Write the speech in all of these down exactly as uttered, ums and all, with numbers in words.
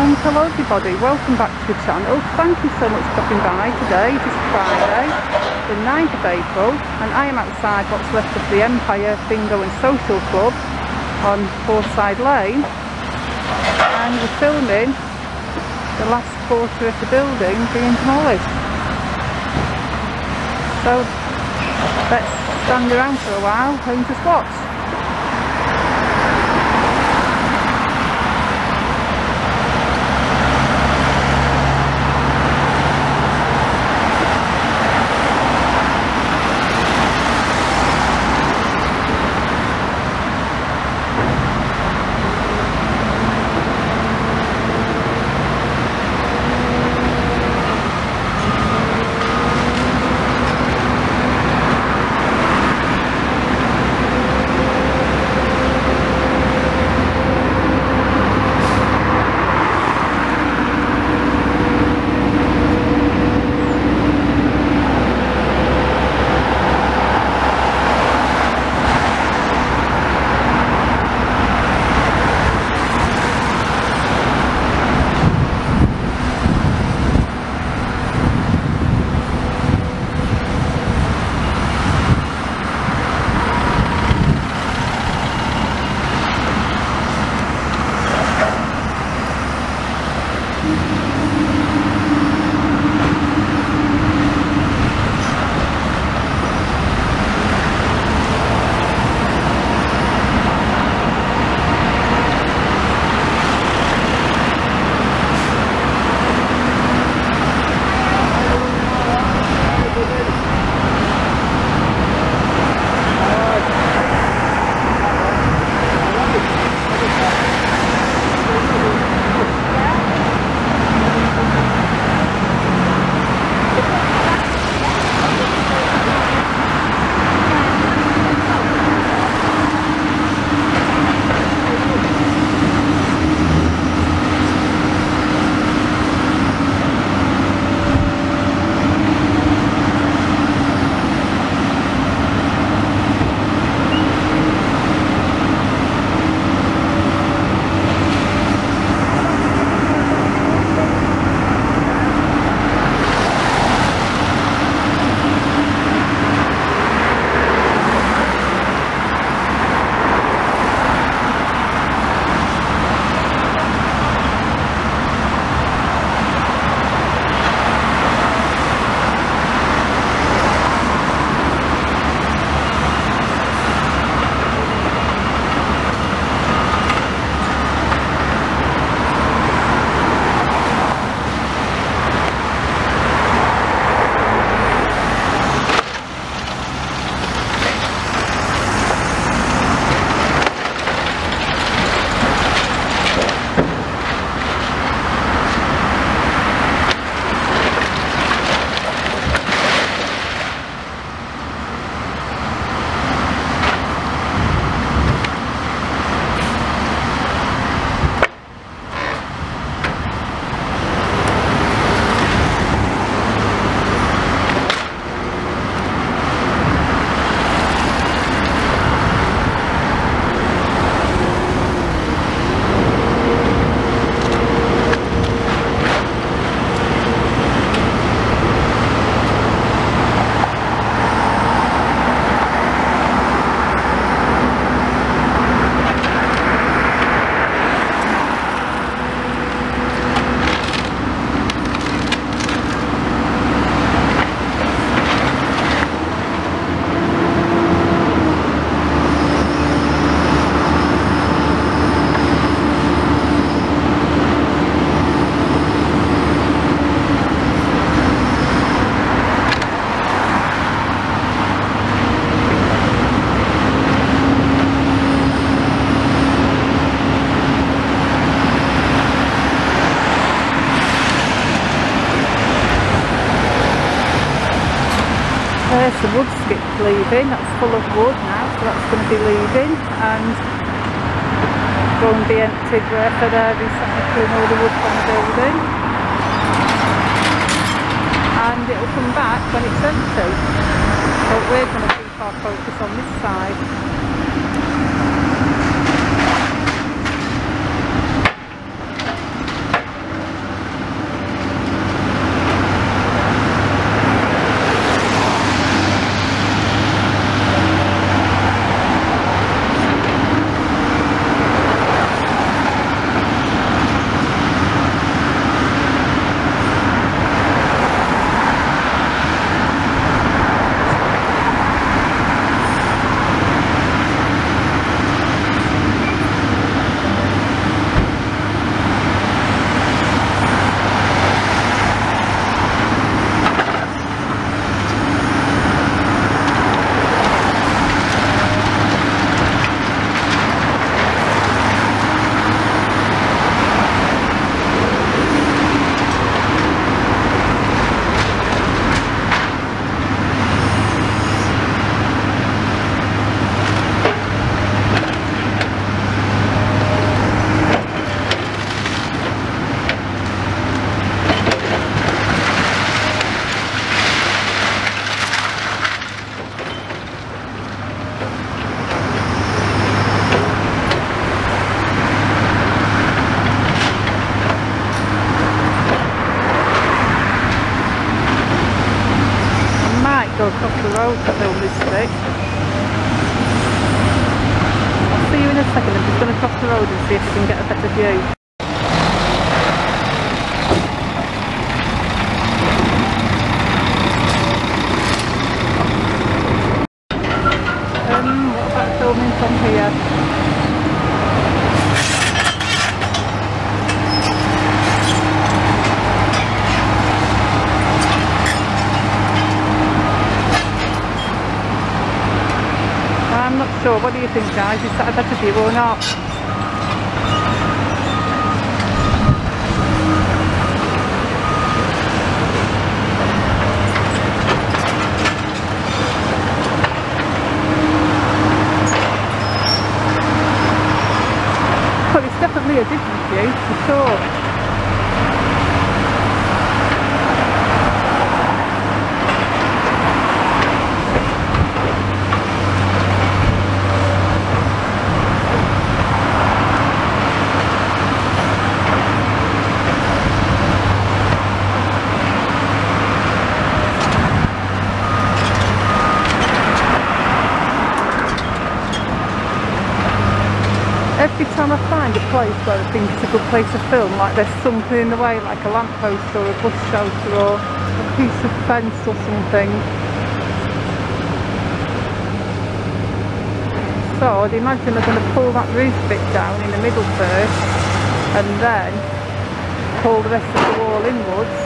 And hello everybody, welcome back to the channel. Thank you so much for stopping by today. It is Friday, the ninth of April, and I am outside what's left of the Empire Bingo and Social Club on Hawes Lane, and we're filming the last quarter of the building being demolished. So let's stand around for a while and just watch. There's the wood skip leaving, that's full of wood now, so that's going to be leaving and go and be emptied wherever they're recycling all the wood from the building, and it'll come back when it's empty. But we're going to keep our focus on this side. road to film this bit. I'll see you in a second. I'm just going to cross the road and see if I can get a better view. Um, what about filming from here? I'm not sure. What do you think, guys? Is that a better view or not? Well, it's definitely a different view, for sure. Every time I find a place where I think it's a good place to film, like there's something in the way, like a lamppost or a bus shelter or a piece of fence or something. So I'd imagine they're going to pull that roof bit down in the middle first and then pull the rest of the wall inwards.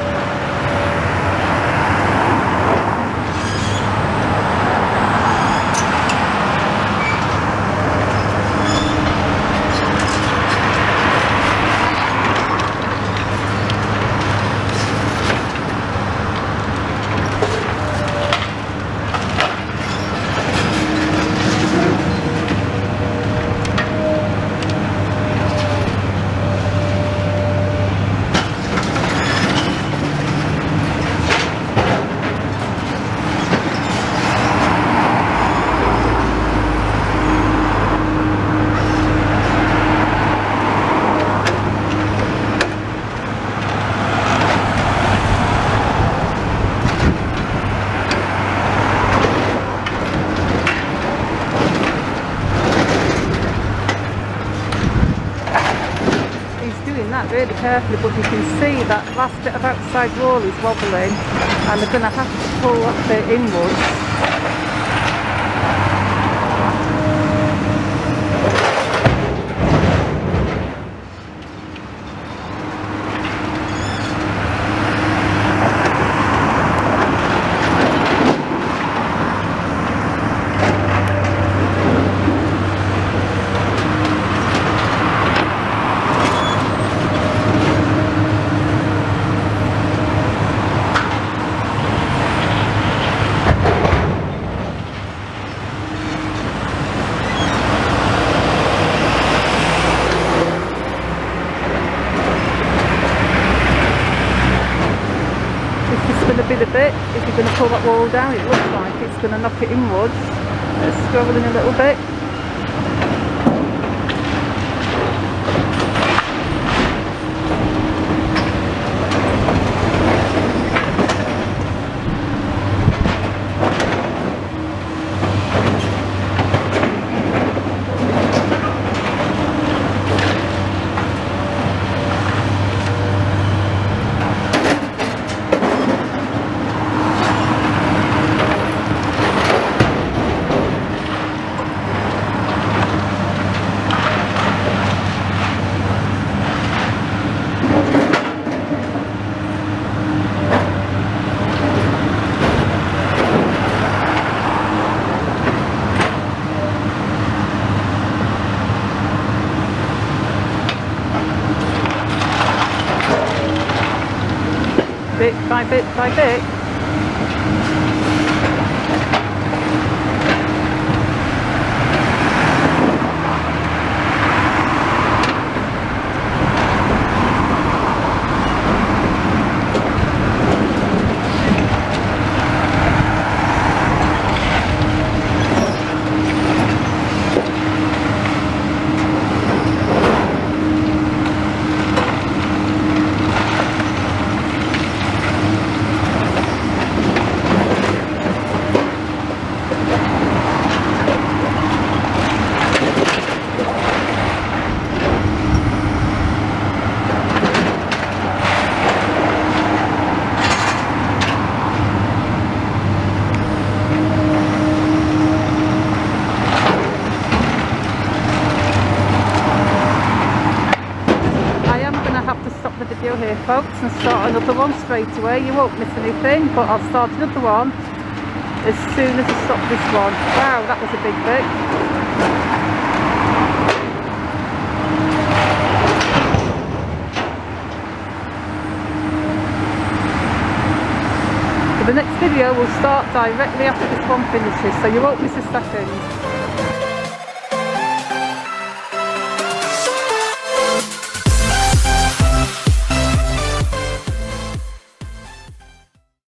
Really carefully, but you can see that last bit of outside wall is wobbling and they're going to have to pull that bit inwards. A bit, if you're going to pull that wall down, it looks like it's going to knock it inwards. Let's scroll in a little bit. Bit by bit by bit. video here folks and start another one straight away. You won't miss anything, but I'll start another one as soon as I stop this one. Wow, that was a big bit. So the next video will start directly after this one finishes, so you won't miss a second.